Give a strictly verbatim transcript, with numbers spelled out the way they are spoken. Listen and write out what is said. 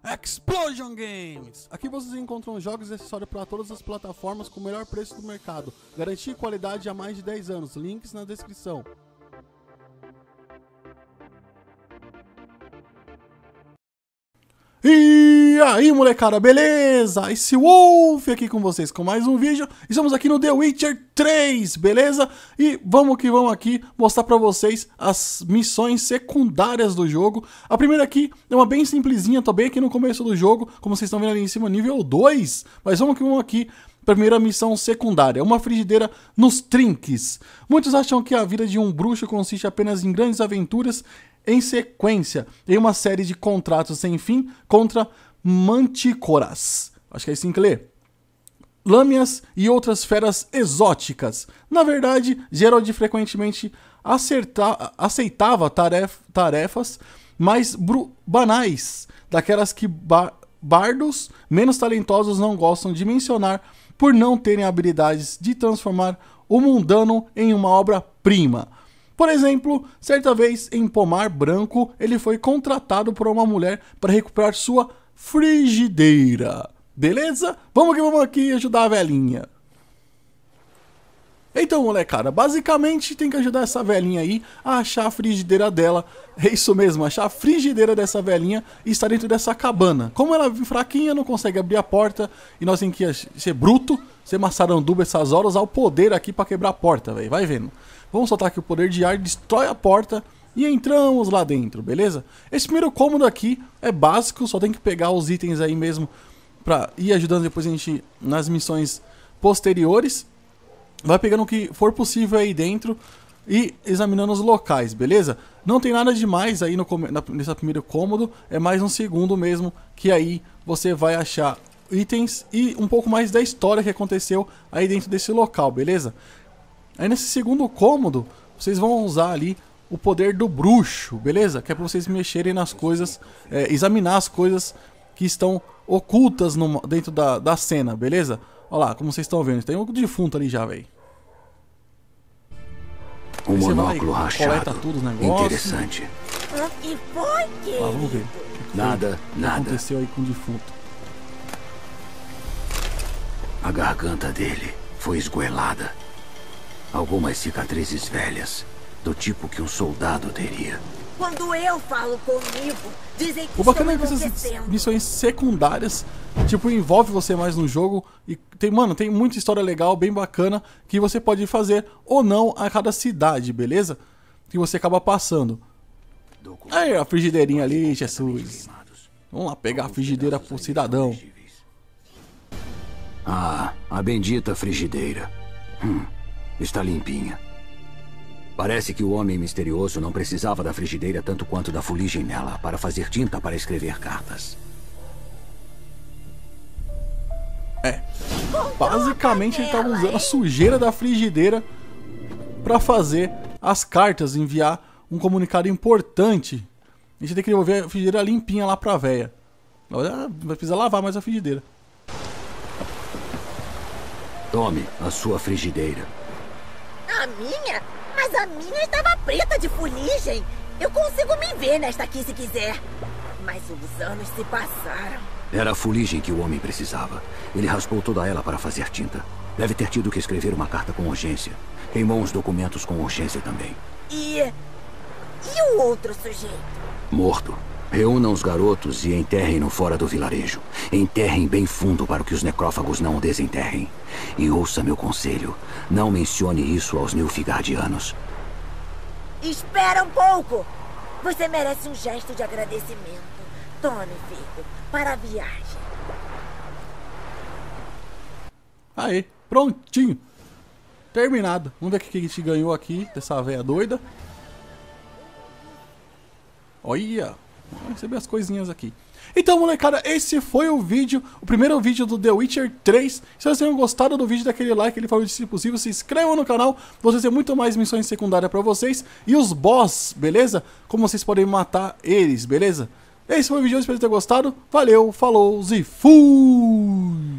Explosion Games! Aqui vocês encontram jogos e acessórios para todas as plataformas com o melhor preço do mercado. Garantia e qualidade há mais de dez anos. Links na descrição. E aí, molecada, beleza? Esse Wolf aqui com vocês com mais um vídeo. Estamos aqui no The Witcher três, beleza? E vamos que vamos aqui mostrar pra vocês as missões secundárias do jogo. A primeira aqui é uma bem simplesinha, tô bem aqui no começo do jogo, como vocês estão vendo ali em cima, nível dois. Mas vamos que vamos aqui. Primeira missão secundária, uma frigideira nos trinques. Muitos acham que a vida de um bruxo consiste apenas em grandes aventuras em sequência, em uma série de contratos sem fim contra mantícoras. Acho que é assim que lê. Lâmias e outras feras exóticas. Na verdade, Geralt frequentemente acerta, aceitava taref, tarefas mais banais, daquelas que bar, bardos menos talentosos não gostam de mencionar por não terem habilidades de transformar o mundano em uma obra-prima. Por exemplo, certa vez em Pomar Branco, ele foi contratado por uma mulher para recuperar sua frigideira. Beleza? Vamos que vamos aqui ajudar a velhinha. Então, molecada, basicamente tem que ajudar essa velhinha aí a achar a frigideira dela. É isso mesmo, achar a frigideira dessa velhinha e estar dentro dessa cabana. Como ela é fraquinha, não consegue abrir a porta e nós temos que ser bruto, ser maçaranduba essas horas, usar o poder aqui para quebrar a porta, velho. Vai vendo. Vamos soltar aqui o poder de ar, destrói a porta e entramos lá dentro, beleza? Esse primeiro cômodo aqui é básico, só tem que pegar os itens aí mesmo pra ir ajudando depois a gente nas missões posteriores. Vai pegando o que for possível aí dentro e examinando os locais, beleza? Não tem nada demais aí no, nesse primeiro cômodo, é mais um segundo mesmo, que aí você vai achar itens e um pouco mais da história que aconteceu aí dentro desse local, beleza? Aí nesse segundo cômodo, vocês vão usar ali o poder do bruxo, beleza? Que é pra vocês mexerem nas coisas, é, examinar as coisas que estão ocultas no, dentro da, da cena, beleza? Olha lá, como vocês estão vendo, tem um defunto ali já, velho. Um monóculo rachado, coleta tudo os negócios. Interessante. O que foi, querido? Lá, vamos ver. O que Nada, foi? nada. O que aconteceu aí com o defunto? A garganta dele foi esgoelada. Algumas cicatrizes velhas, do tipo que um soldado teria. Quando eu falo comigo, dizem que O bacana é estou que essas enlouquecendo. missões secundárias, tipo, envolve você mais no jogo. E tem, mano, tem muita história legal, bem bacana, que você pode fazer ou não a cada cidade, beleza? Que você acaba passando. Aí, a frigideirinha ali, Jesus. Vamos lá pegar a frigideira pro cidadão. Ah, a bendita frigideira. Hum, está limpinha. Parece que o homem misterioso não precisava da frigideira tanto quanto da fuligem nela para fazer tinta para escrever cartas. É, basicamente ele estava usando a sujeira da frigideira para fazer as cartas, enviar um comunicado importante. A gente tem que devolver a frigideira limpinha lá pra véia. Agora vai precisar lavar mais a frigideira. Tome a sua frigideira. A minha? Mas a minha estava preta de fuligem. Eu consigo me ver nesta aqui se quiser. Mas os anos se passaram. Era a fuligem que o homem precisava. Ele raspou toda ela para fazer tinta. Deve ter tido que escrever uma carta com urgência. Queimou uns documentos com urgência também. E... E o outro sujeito? Morto. Reúnam os garotos e enterrem-no fora do vilarejo. Enterrem bem fundo para que os necrófagos não o desenterrem. E ouça meu conselho. Não mencione isso aos Nilfgaardianos. Espera um pouco. Você merece um gesto de agradecimento. Tome, filho, para a viagem. Aí, prontinho. Terminado. Vamos ver o que a gente ganhou aqui dessa véia doida. Olha. Vamos receber as coisinhas aqui. Então, molecada, esse foi o vídeo, o primeiro vídeo do The Witcher três. Se vocês tenham gostado do vídeo, daquele like, ele falou de se possível, se inscrevam no canal. Vou trazer muito mais missões secundárias pra vocês. E os boss, beleza? Como vocês podem matar eles, beleza? Esse foi o vídeo, espero ter gostado. Valeu, falou e fui!